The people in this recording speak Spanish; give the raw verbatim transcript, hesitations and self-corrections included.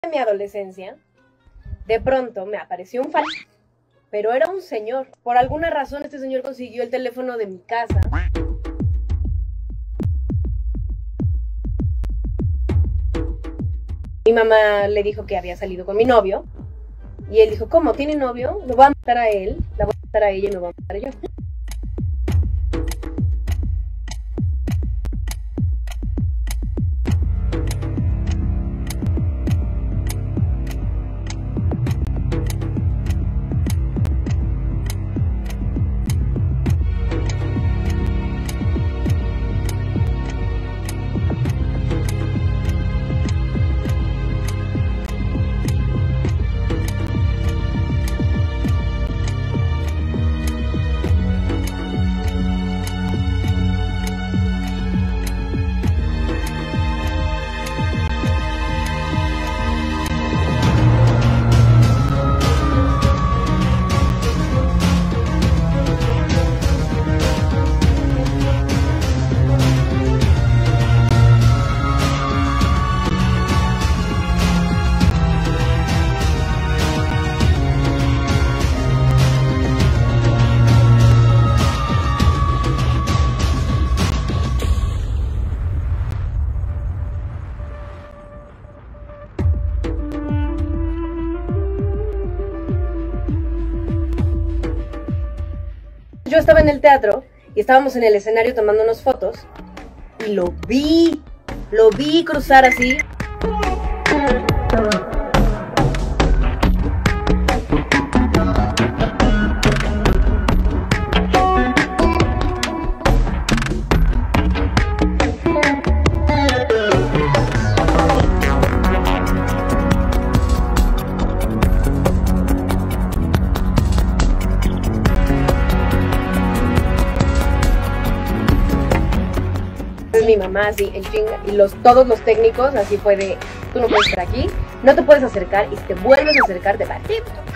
de mi adolescencia, de pronto me apareció un fan, pero era un señor. Por alguna razón este señor consiguió el teléfono de mi casa. Mi mamá le dijo que había salido con mi novio. Y él dijo, ¿cómo? ¿Tiene novio? Lo voy a matar a él, la voy a matar a ella y me voy a matar yo. Yo estaba en el teatro y estábamos en el escenario tomándonos fotos y lo vi, lo vi cruzar así. Mi mamá así en chinga y los, todos los técnicos así fue de, tú no puedes estar aquí, no te puedes acercar y si te vuelves a acercar te va a